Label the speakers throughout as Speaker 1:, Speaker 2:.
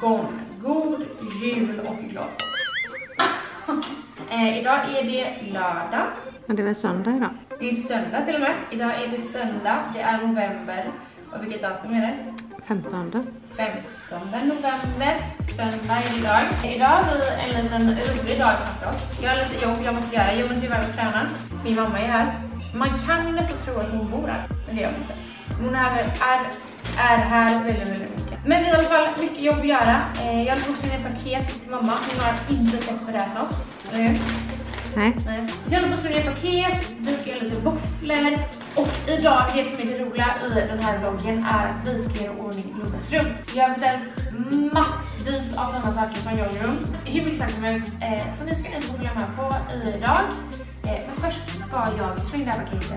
Speaker 1: gone. God jul och glad påsk. Idag är det lördag.
Speaker 2: Ja, det är väl söndag idag.
Speaker 1: Det är söndag till och med. Idag är det söndag. Det är november. Och vilket datum är det?
Speaker 2: 15.
Speaker 1: 15 november. Söndag är det idag. Idag har vi en liten rolig dag framför oss. Jag har lite jobb jag måste göra. Jag måste iväg och träna. Min mamma är här. Man kan ju nästan tro att hon bor här. Men det gör hon inte. Hon är här väldigt mycket. Men vi har i alla fall mycket jobb att göra. Jag har fått med en paket till mamma. Hon har inte sett vad det är för något. Eller hur?
Speaker 2: Nej.
Speaker 1: Så jag har fått med ett paket. Vi ska göra lite våfflor. Och idag, det som är det roliga i den här vloggen är att vi ska göra ordning i Loves rum. Jag har beställt massvis av fina saker från Jollrum. Hur mycket saker som helst. Så ni ska inte få följa med på idag. Men först ska jag slänga det här paketet.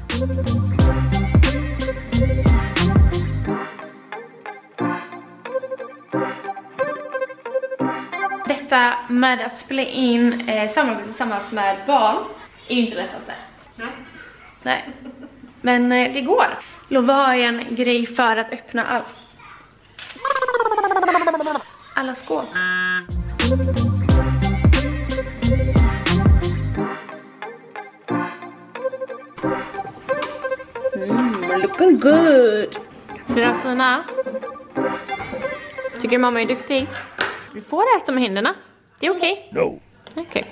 Speaker 1: Detta med att spela in samarbete tillsammans med barn är ju inte lättast där. Nej. Men det går. Love har en grej för att öppna alla skåp. Looking good. Blir de fina? Tycker mamma är duktig? Du får äta med händerna. Det är okej.
Speaker 3: No.
Speaker 1: Okej.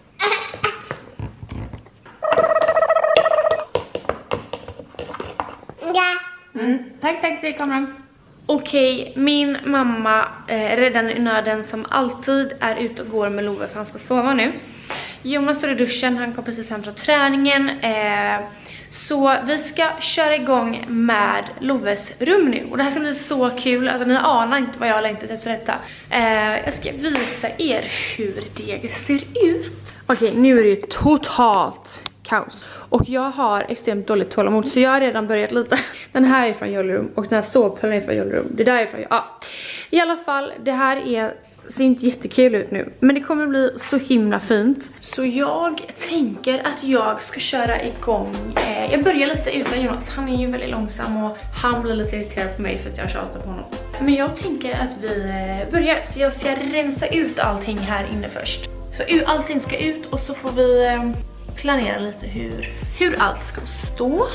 Speaker 1: Tack, säger kameran. Okej, min mamma räddar i nöden som alltid är ute och går med Love för han ska sova nu. Jonas står i duschen, han kom precis hem från träningen. Så vi ska köra igång med Loves rum nu. Och det här ska bli så kul. Alltså ni anar inte vad jag har längtat efter detta. Jag ska visa er hur det ser ut. Okej, nu är det ju totalt kaos. Och jag har extremt dåligt tålamod. Så jag har redan börjat lite. Den här är från Jollrum. Och den här sovpöllen är från Jollrum. Det där är från... Ja. I alla fall, det här ser inte jättekul ut nu. Men det kommer bli så himla fint. Så jag tänker att jag ska köra igång. Jag börjar lite utan Jonas. Han är ju väldigt långsam och han blir lite irriterad på mig för att jag tjatar på honom. Men jag tänker att vi börjar. Så jag ska rensa ut allting här inne först. Så allting ska ut och så får vi planera lite hur allt ska stå.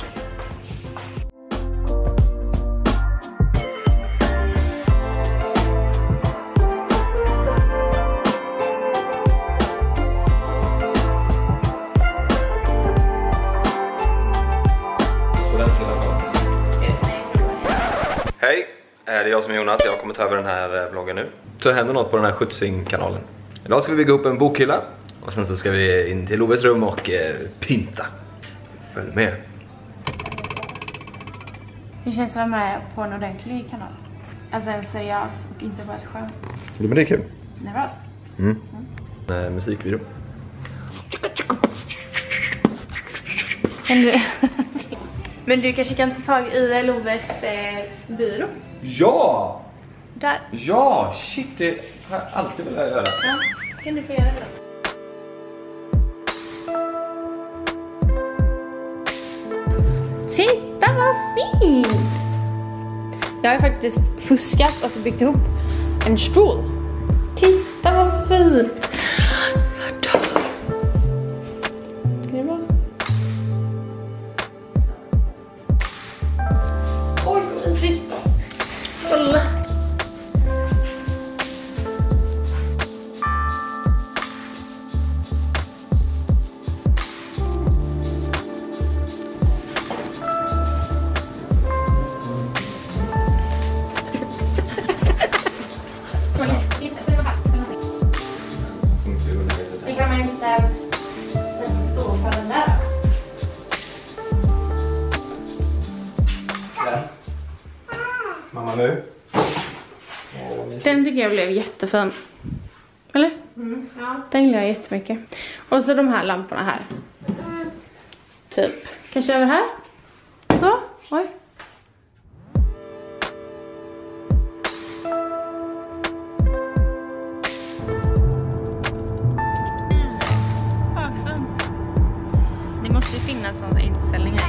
Speaker 3: Hej, det är jag som är Jonas. Jag har kommit över den här vloggen nu. Så händer något på den här Skjutsing-kanalen. Idag ska vi bygga upp en bokhylla. Och sen så ska vi in till Loves rum och pynta. Följ med.
Speaker 1: Hur känns det att vara med på en ordentlig kanal? Alltså en seriös och inte bara ett skämt.
Speaker 3: Jo, men det är kul.
Speaker 1: Nervöst?
Speaker 3: Musikvideo.
Speaker 1: Men du kanske kan ta tag i Loves byrå?
Speaker 3: Ja!
Speaker 1: Där.
Speaker 3: Ja, shit, det har jag alltid velat göra.
Speaker 1: Ja, kan du få göra det. Titta vad fint! Jag har faktiskt fuskat och byggt ihop en stol. Titta vad fint! Jag dör. Ska det vara så? Oj, vad mysigt! Kolla! Det kan man inte stå på den där.
Speaker 3: Mamma nu.
Speaker 1: Den tycker jag blev jättefin. Eller? Ja. Den gillar jag jättemycket. Och så de här lamporna här. Typ. Kanske över här. Så. Oj. Det måste ju finnas sådana inställningar.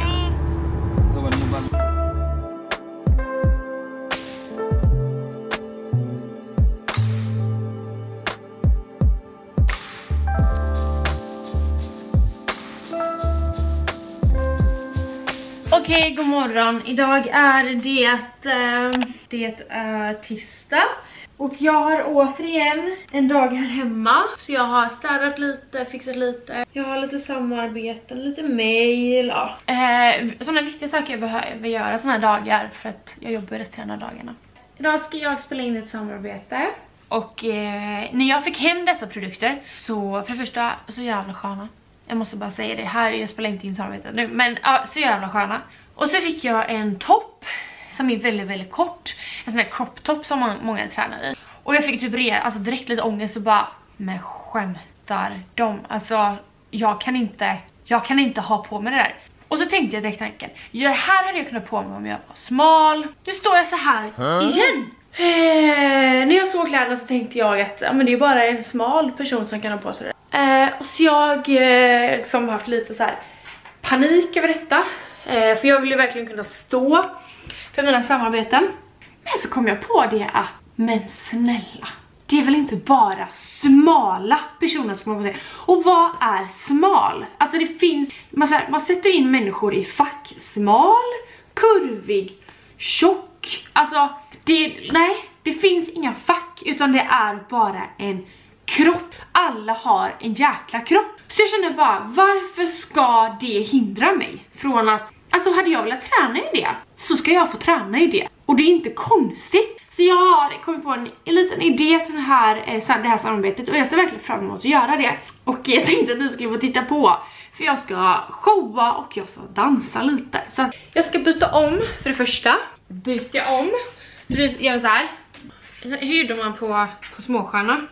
Speaker 1: Okej, god morgon. Idag är det är tisdag. Och jag har återigen en dag här hemma. Så jag har städat lite, fixat lite. Jag har lite samarbeten, lite mail. Ja. Sådana viktiga saker jag behöver göra sådana här dagar. För att jag jobbar resten av dagarna. Idag ska jag spela in ett samarbete. Och när jag fick hem dessa produkter så för det första så jävla sköna. Jag måste bara säga det här, jag spelar inte in samarbete nu. Men ja, så jävla sköna. Och så fick jag en topp som är väldigt, väldigt kort. En sån här crop top som många tränar i. Och jag fick typ direkt lite ångest och bara, men skämtar de? Alltså, jag kan inte ha på mig det där. Och så tänkte jag direkt tanken, ja, här hade jag kunnat på mig om jag var smal. Nu står jag så här igen. När jag såg kläderna så tänkte jag att ja, men det är bara en smal person som kan ha på sig det. Och så jag liksom haft lite så här panik över detta. För jag ville verkligen kunna stå för mina samarbeten. Men så kom jag på det att, men snälla, det är väl inte bara smala personer som har på sig. Och vad är smal? Alltså det finns, man sätter in människor i fack. Smal, kurvig, tjock. Alltså det finns inga fack, utan det är bara en kropp. Alla har en jäkla kropp. Så jag känner bara, varför ska det hindra mig från att, alltså hade jag velat träna i det så ska jag få träna i det. Och det är inte konstigt. Så jag har kommit på en liten idé till det här samarbetet. Och jag ser verkligen fram emot att göra det. Och jag tänkte att ni skulle få titta på. För jag ska showa och jag ska dansa lite. Så jag ska byta om för det första. Byta om. Så det gör så här. Hur gjorde man på småstjärna?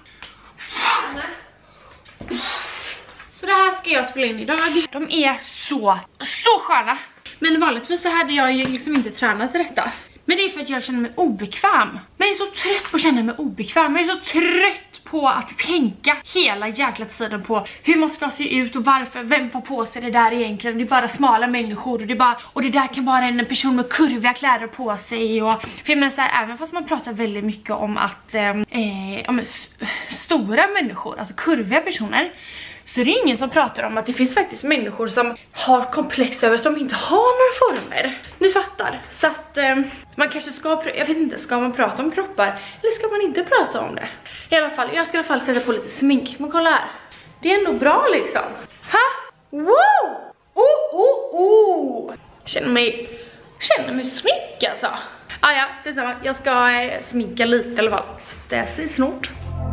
Speaker 1: Så det här ska jag spela in idag. De är så sköna. Men vanligtvis så hade jag ju liksom inte tränat detta. Men det är för att jag känner mig obekväm. Men jag är så trött på att känna mig obekväm. Jag är så trött på att tänka hela jäkla tiden på hur man ska se ut och varför, vem får på sig det där egentligen. Det är bara smala människor och det där kan vara en person med kurviga kläder på sig. Och för jag menar så här, även fast man pratar väldigt mycket om att stora människor, alltså kurviga personer, så det är ingen som pratar om att det finns faktiskt människor som har komplex över att de inte har några former. Ni fattar. Så att man kanske ska, jag vet inte, ska man prata om kroppar eller ska man inte prata om det? I alla fall, jag ska i alla fall sätta på lite smink. Men kolla här. Det är ändå bra liksom. Ha? Wow! Känner mig smink alltså. Ja, så samma. Jag ska sminka lite i alla fall. Så det ses snart.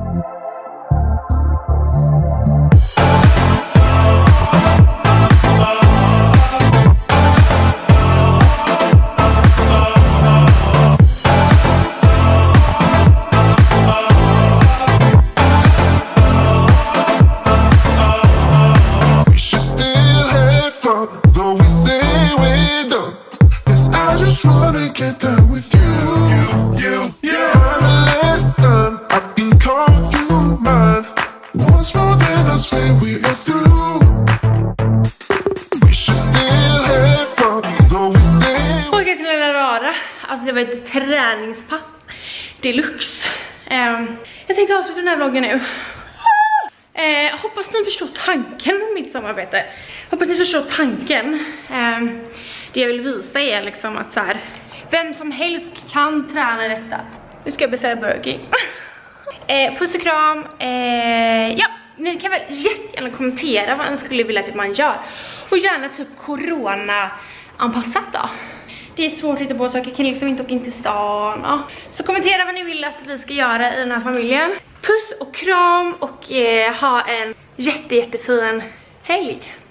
Speaker 4: Get done with you. Final lesson, I can call you mine. Once more than I say we are through. We should still have fun, though we say.
Speaker 1: Okej, till lilla rara. Alltså det var ett träningspass deluxe. Jag tänkte avsluta den här vloggen nu. Hoppas ni förstår tanken med mitt samarbete. Hoppas ni förstår tanken. Det jag vill visa är liksom att så här, vem som helst kan träna detta. Nu ska jag beställa Burger King. Puss och kram. Ja, ni kan väl jättegärna kommentera vad ni skulle vilja att man gör. Och gärna typ corona-anpassat då. Det är svårt att hitta på saker, kan liksom inte åka in till stan. Ja. Så kommentera vad ni vill att vi ska göra i den här familjen. Puss och kram och ha en jättefin helg.